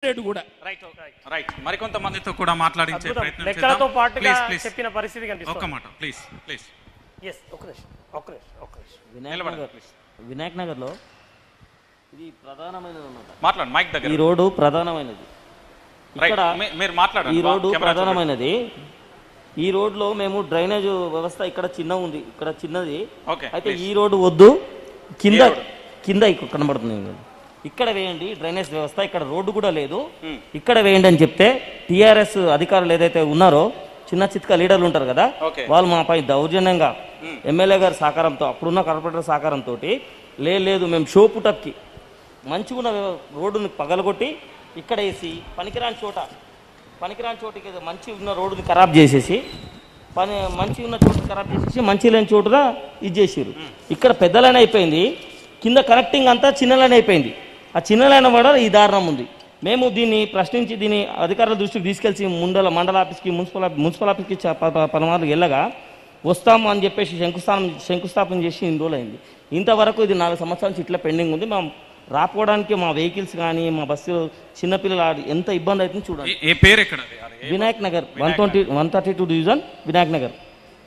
కూడా రైట్ మరికొంతమందితో కూడా మాట్లాడించే ప్రయత్నం లెక్కలతో పాటుగా చేద్దాం. చెప్పిన పరిస్థితి కనిపిస్తుంది. ఒక్క మాట ప్లీజ్ ప్లీజ్. yes ఒక్క నిమిషం వినాయక్ నగర్లో ఇది ప్రధానమైనది అన్నమాట. మాట్లాడు మైక్ దగ్గర. ఈ రోడ్డు ప్రధానమైనది. ఇక్కడ మీరు మాట్లాడండి. ఈ రోడ్డు ప్రధానమైనది. ఈ రోడ్లో మేము డ్రైనేజ్ వ్యవస్థ ఇక్కడ చిన్న ఉంది, ఇక్కడ చిన్నది. అయితే ఈ రోడ్డు వద్దు, కింద కింద ఇక్కడ కనబడుతుంది, ఇక్కడ వేయండి డ్రైనేజ్ వ్యవస్థ, ఇక్కడ రోడ్డు కూడా లేదు, ఇక్కడ వేయండి అని చెప్తే టీఆర్ఎస్ అధికారులు ఏదైతే ఉన్నారో చిన్న చిత్క లీడర్లు ఉంటారు కదా, వాళ్ళు మాపై దౌర్జన్యంగా ఎమ్మెల్యే గారి సహకారంతో, అప్పుడున్న కార్పొరేటర్ సహకారంతో లేదు మేము షో పుటప్కి మంచిగా ఉన్న రోడ్డుని పగలగొట్టి ఇక్కడ వేసి పనికిరాని చోటుకి మంచి ఉన్న రోడ్డుని ఖరాబ్ చేసేసి మంచి ఉన్న చోటు ఖరాబ్ చేసేసి మంచి లేని చోటుగా ఇది చేసారు. ఇక్కడ పెద్ద లైన్ అయిపోయింది, కింద కనెక్టింగ్ అంతా చిన్న లైన్ అయిపోయింది. ఆ చిన్న లైన్ కూడా ఈ దారుణం ఉంది. మేము దీన్ని ప్రశ్నించి దీన్ని అధికారుల దృష్టికి తీసుకెళ్చి మండల ఆఫీస్కి మున్సిపల్ ఆఫీస్కి పలుమార్లు వెళ్ళగా వస్తాము అని చెప్పేసి శంకుస్థాపన చేసి ఇన్ని రోజులు అయింది. ఇంతవరకు ఇది 4 సంవత్సరాల నుంచి ఇట్లా పెండింగ్ ఉంది. మా రాపోవడానికి మా వెహికల్స్ కానీ మా బస్సు చిన్నపిల్లలు ఎంత ఇబ్బంది అవుతుంది చూడండి. ఏ పేరు ఎక్కడ? వినాయక్ నగర్ 132 డివిజన్ వినాయక్ నగర్.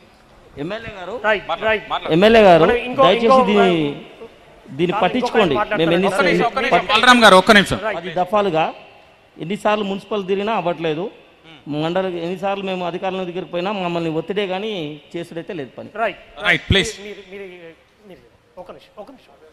ఎమ్మెల్యే గారు దయచేసి దీన్ని పట్టించుకోండి. మేము బలరాం గారు ఒక్క నిమిషం. 10 దఫాలుగా ఎన్నిసార్లు మున్సిపల్ తిరిగినా అవ్వట్లేదు. మండలి ఎన్నిసార్లు మేము అధికారుల దగ్గరికి పోయినా మమ్మల్ని ఒత్తిడే కానీ చేసుడైతే లేదు పని. Right please. ఒక నిమిషం